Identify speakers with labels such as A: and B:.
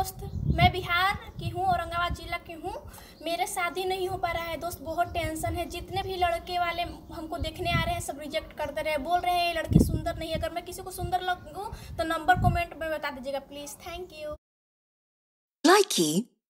A: दोस्त, मैं बिहार की हूँ, औरंगाबाद जिला की हूँ। मेरे शादी नहीं हो पा रहा है दोस्त, बहुत टेंशन है। जितने भी लड़के वाले हमको देखने आ रहे हैं सब रिजेक्ट करते रहे, बोल रहे हैं ये लड़की सुंदर नहीं है। अगर मैं किसी को सुंदर लगूँ तो नंबर कमेंट में बता दीजिएगा प्लीज़। Thank you.
B: Likey